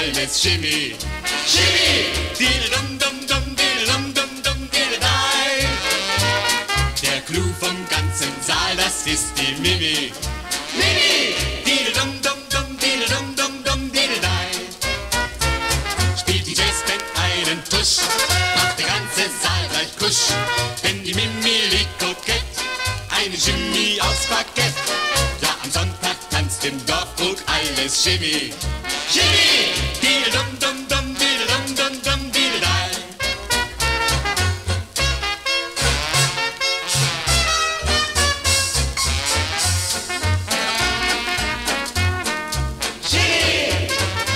alles Shimmy, Shimmy, didel-dum-dum-dum, didel-dum-dum-dum, didel-dai. Der Clou vom ganzen Saal, das ist die Mimi, Mimi, didel-dum-dum-dum, didel-dum-dum-dum, didel-dai. Spielt die Jazzband einen Tusch, macht der ganze Saal gleich Kusch, denn die Mimi liegt kokett, eine Jimmy aufs Parkett. Ja, am Sonntag tanzt im Dorfkrug alles Shimmy, Shimmy, didel-dum-dum-dum, didel-dum-dum-dum, didel-dai. Shimmy!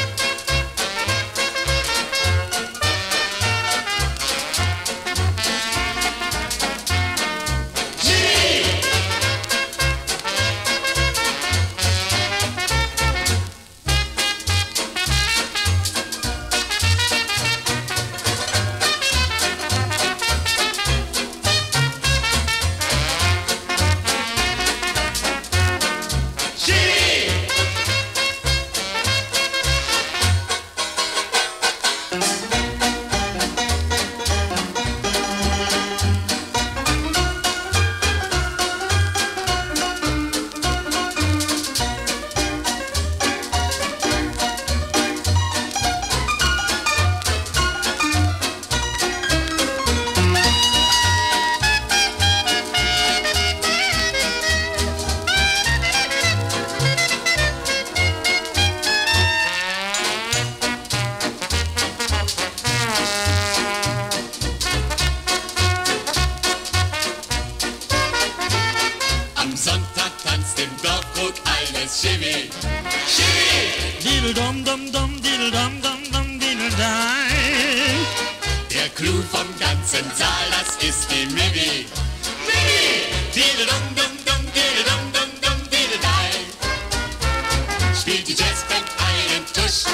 Am Sonntag tanzt im Dorfkrug alles Shimmy, Shimmy, Didel-dum-dum-dum, didel-dum-dum-dum, didel-dai. der Clou vom ganzen Saal, das ist die Mimi, Mimi, didel-dum-dum-dum, didel-dum-dum-dum, didel-dai. Spielt die Jazzband einen Tusch,